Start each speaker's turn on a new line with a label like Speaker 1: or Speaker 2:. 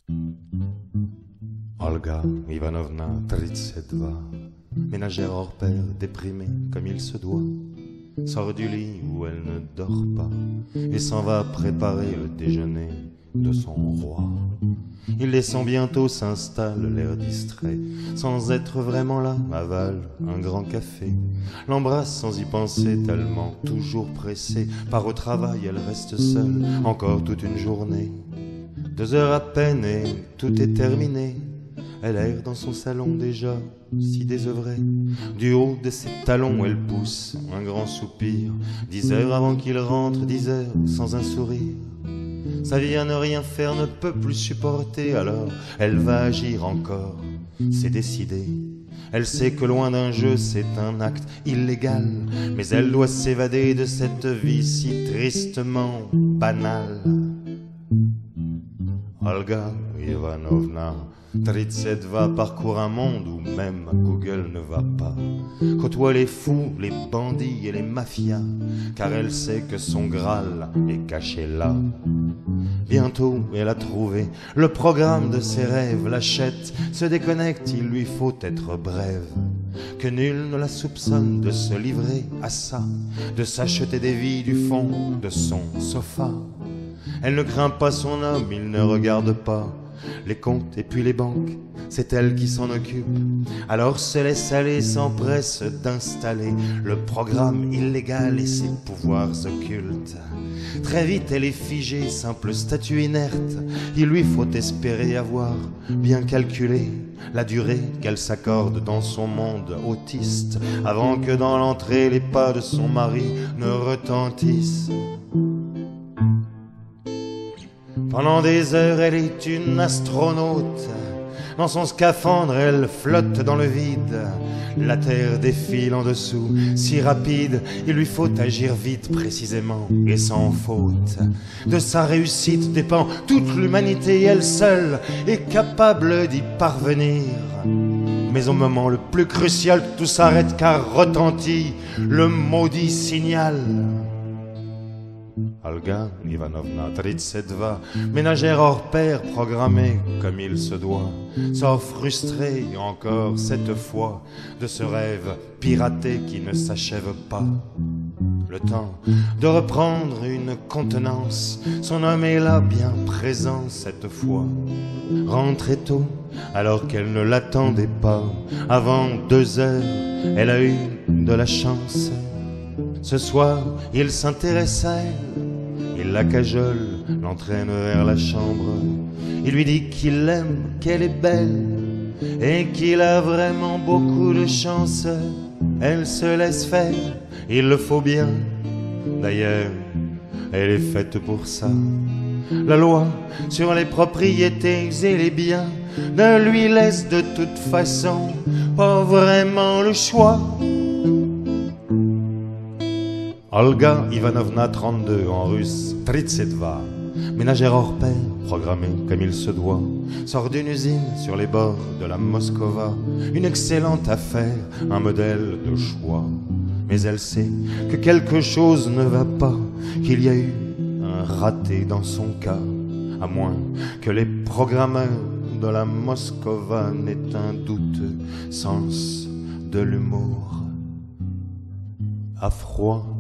Speaker 1: Olga Ivanovna, 32, ménagère hors pair, déprimée comme il se doit, sort du lit où elle ne dort pas et s'en va préparer le déjeuner de son roi. Il descend bientôt, s'installe, l'air distrait, sans être vraiment là, avale un grand café, l'embrasse sans y penser tellement, toujours pressée, part au travail, elle reste seule, encore toute une journée. 2 heures à peine et tout est terminé. Elle erre dans son salon déjà, si désœuvrée. Du haut de ses talons, elle pousse un grand soupir. 10 heures avant qu'il rentre, 10 heures sans un sourire. Sa vie à ne rien faire ne peut plus supporter, alors elle va agir encore, c'est décidé. Elle sait que loin d'un jeu, c'est un acte illégal, mais elle doit s'évader de cette vie si tristement banale. Olga Ivanovna, 32, parcourt un monde où même Google ne va pas, côtoie les fous, les bandits et les mafias, car elle sait que son Graal est caché là. Bientôt elle a trouvé le programme de ses rêves, l'achète, se déconnecte, il lui faut être brève, que nul ne la soupçonne de se livrer à ça, de s'acheter des vies du fond de son sofa. Elle ne craint pas son homme, il ne regarde pas les comptes et puis les banques, c'est elle qui s'en occupe. Alors se laisse aller, s'empresse d'installer le programme illégal et ses pouvoirs occultes. Très vite elle est figée, simple statue inerte. Il lui faut espérer avoir bien calculé la durée qu'elle s'accorde dans son monde autiste, avant que dans l'entrée les pas de son mari ne retentissent. Pendant des heures, elle est une astronaute. Dans son scaphandre, elle flotte dans le vide. La terre défile en dessous, si rapide, il lui faut agir vite, précisément, et sans faute. De sa réussite dépend toute l'humanité, elle seule est capable d'y parvenir. Mais au moment le plus crucial, tout s'arrête car retentit le maudit signal. Olga Ivanovna, 32, ménagère hors pair, programmée comme il se doit, sort frustrée encore cette fois de ce rêve piraté qui ne s'achève pas. Le temps de reprendre une contenance, son homme est là, bien présent cette fois. Rentrée tôt, alors qu'elle ne l'attendait pas, avant 2 heures, elle a eu de la chance. Ce soir, il s'intéresse à elle, il la cajole, l'entraîne vers la chambre. Il lui dit qu'il l'aime, qu'elle est belle et qu'il a vraiment beaucoup de chance. Elle se laisse faire, il le faut bien. D'ailleurs, elle est faite pour ça. La loi sur les propriétés et les biens ne lui laisse de toute façon pas vraiment le choix. Olga Ivanovna, 32, en russe, 32, ménagère hors pair, programmée comme il se doit, sort d'une usine sur les bords de la Moskova, une excellente affaire, un modèle de choix. Mais elle sait que quelque chose ne va pas, qu'il y a eu un raté dans son cas, à moins que les programmeurs de la Moskova n'aient un douteux sens de l'humour à froid.